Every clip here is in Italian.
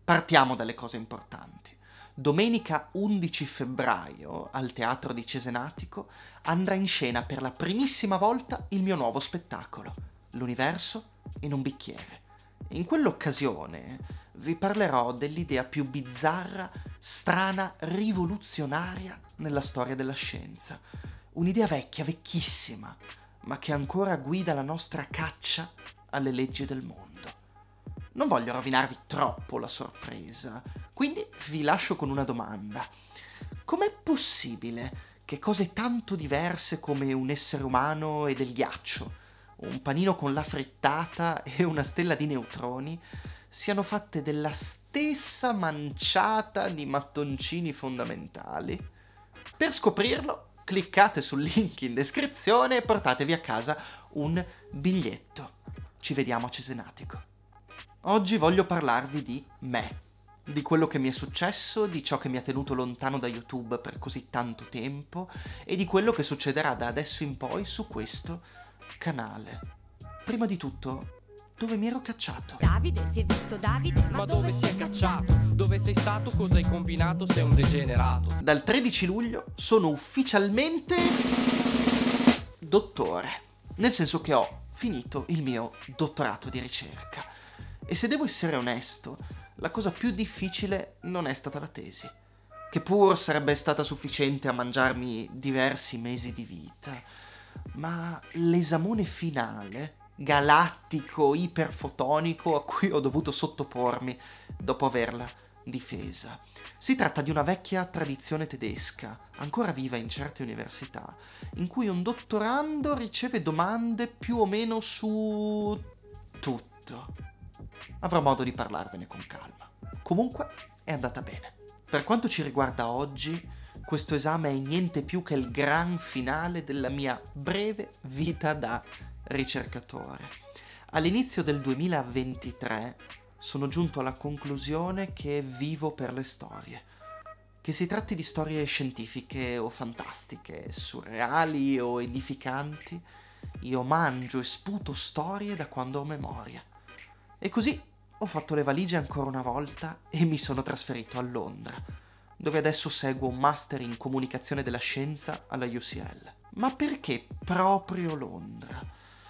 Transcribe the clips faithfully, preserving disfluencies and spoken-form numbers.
Partiamo dalle cose importanti. Domenica undici febbraio, al Teatro di Cesenatico, andrà in scena per la primissima volta il mio nuovo spettacolo, L'universo in un bicchiere. In quell'occasione vi parlerò dell'idea più bizzarra, strana, rivoluzionaria nella storia della scienza. Un'idea vecchia, vecchissima, ma che ancora guida la nostra caccia alle leggi del mondo. Non voglio rovinarvi troppo la sorpresa, quindi vi lascio con una domanda. Com'è possibile che cose tanto diverse come un essere umano e del ghiaccio, un panino con la frittata e una stella di neutroni siano fatte della stessa manciata di mattoncini fondamentali? Per scoprirlo, cliccate sul link in descrizione e portatevi a casa un biglietto. Ci vediamo a Cesenatico. Oggi voglio parlarvi di me, di quello che mi è successo, di ciò che mi ha tenuto lontano da YouTube per così tanto tempo e di quello che succederà da adesso in poi su questo canale. Prima di tutto, dove mi ero cacciato? Davide, si è visto Davide? Ma dove si è cacciato? Dove sei stato? Cosa hai combinato? Sei un degenerato. Dal tredici luglio sono ufficialmente dottore, nel senso che ho finito il mio dottorato di ricerca. E se devo essere onesto, la cosa più difficile non è stata la tesi, che pur sarebbe stata sufficiente a mangiarmi diversi mesi di vita, ma l'esamone finale, galattico, iperfotonico, a cui ho dovuto sottopormi dopo averla difesa. Si tratta di una vecchia tradizione tedesca, ancora viva in certe università, in cui un dottorando riceve domande più o meno su tutto. Avrò modo di parlarvene con calma. Comunque è andata bene. Per quanto ci riguarda oggi, questo esame è niente più che il gran finale della mia breve vita da ricercatore. All'inizio del duemilaventitré sono giunto alla conclusione che vivo per le storie. Che si tratti di storie scientifiche o fantastiche, surreali o edificanti, io mangio e sputo storie da quando ho memoria. E così ho fatto le valigie ancora una volta e mi sono trasferito a Londra, dove adesso seguo un master in comunicazione della scienza alla U C L. Ma perché proprio Londra?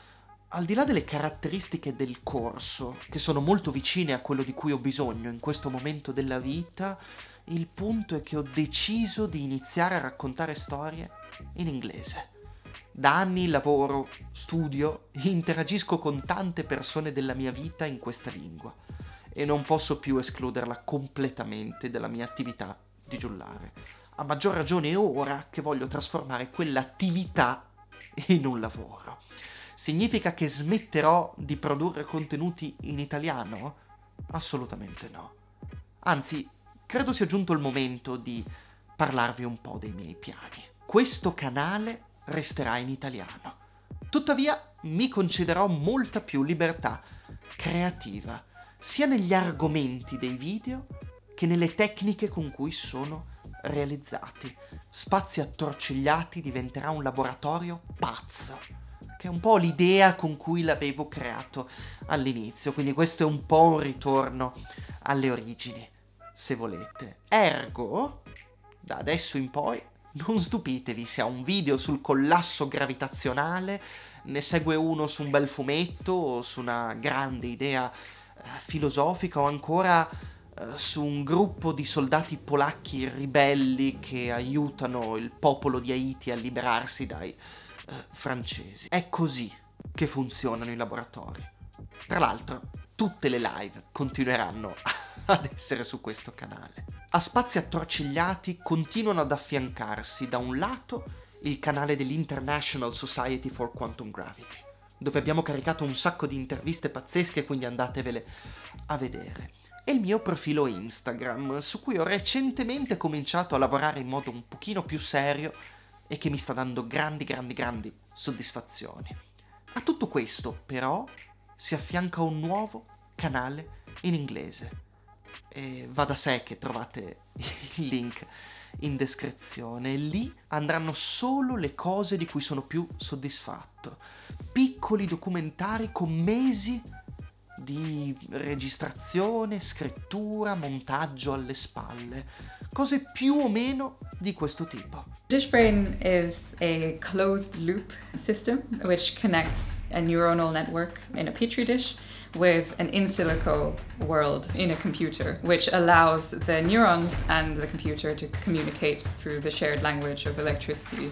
Al di là delle caratteristiche del corso, che sono molto vicine a quello di cui ho bisogno in questo momento della vita, il punto è che ho deciso di iniziare a raccontare storie in inglese. Da anni lavoro, studio, interagisco con tante persone della mia vita in questa lingua e non posso più escluderla completamente dalla mia attività di giullare. A maggior ragione ora che voglio trasformare quell'attività in un lavoro. Significa che smetterò di produrre contenuti in italiano? Assolutamente no. Anzi, credo sia giunto il momento di parlarvi un po' dei miei piani. Questo canale resterà in italiano. Tuttavia mi concederò molta più libertà creativa, sia negli argomenti dei video che nelle tecniche con cui sono realizzati. Spazi Attorcigliati diventerà un laboratorio pazzo, che è un po' l'idea con cui l'avevo creato all'inizio, quindi questo è un po' un ritorno alle origini, se volete. Ergo, da adesso in poi, non stupitevi se a un video sul collasso gravitazionale ne segue uno su un bel fumetto o su una grande idea eh, filosofica o ancora eh, su un gruppo di soldati polacchi ribelli che aiutano il popolo di Haiti a liberarsi dai eh, francesi. È così che funzionano i laboratori. Tra l'altro, tutte le live continueranno ad essere su questo canale. A Spazi Attorcigliati continuano ad affiancarsi da un lato il canale dell'International Society for Quantum Gravity, dove abbiamo caricato un sacco di interviste pazzesche, quindi andatevele a vedere, e il mio profilo Instagram, su cui ho recentemente cominciato a lavorare in modo un pochino più serio e che mi sta dando grandi, grandi, grandi soddisfazioni. A tutto questo, però, si affianca un nuovo canale in inglese. E va da sé che trovate il link in descrizione. Lì andranno solo le cose di cui sono più soddisfatto. Piccoli documentari con mesi di registrazione, scrittura, montaggio alle spalle, cose più o meno di questo tipo. DishBrain is a closed loop system which connects a neuronal network in a petri dish with an in silico world in a computer, which allows the neurons and the computer to communicate through the shared language of electricity.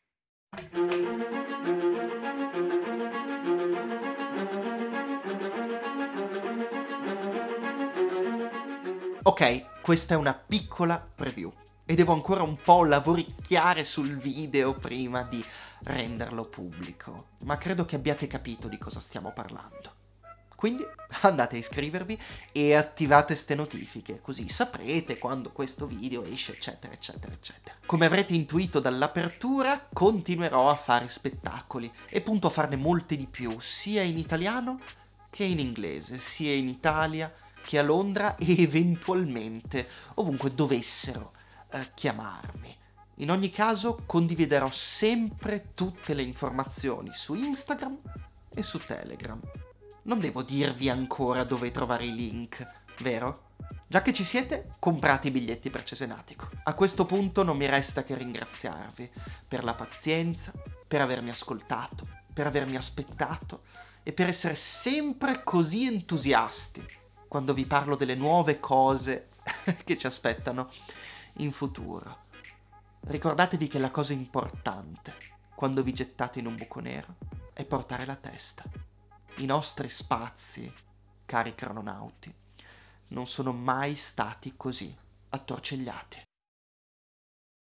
Ok, questa è una piccola preview e devo ancora un po' lavoricchiare sul video prima di renderlo pubblico, ma credo che abbiate capito di cosa stiamo parlando. Quindi andate a iscrivervi e attivate ste notifiche, così saprete quando questo video esce, eccetera, eccetera, eccetera. Come avrete intuito dall'apertura, continuerò a fare spettacoli e punto a farne molti di più, sia in italiano che in inglese, sia in Italia che a Londra e eventualmente ovunque dovessero eh, chiamarmi. In ogni caso condividerò sempre tutte le informazioni su Instagram e su Telegram. Non devo dirvi ancora dove trovare i link, vero? Già che ci siete, comprate i biglietti per Cesenatico. A questo punto non mi resta che ringraziarvi per la pazienza, per avermi ascoltato, per avermi aspettato e per essere sempre così entusiasti quando vi parlo delle nuove cose che ci aspettano in futuro. Ricordatevi che la cosa importante quando vi gettate in un buco nero è portare la testa. I nostri spazi, cari crononauti, non sono mai stati così attorcigliati.